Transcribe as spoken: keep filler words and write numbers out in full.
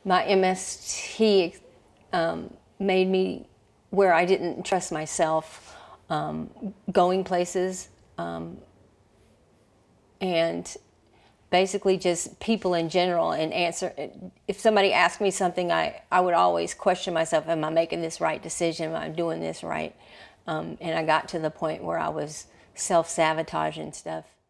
My M S T um, made me where I didn't trust myself um, going places, um, and basically just people in general. And answer, if somebody asked me something, I, I would always question myself, am I making this right decision? Am I doing this right? Um, and I got to the point where I was self-sabotaging stuff.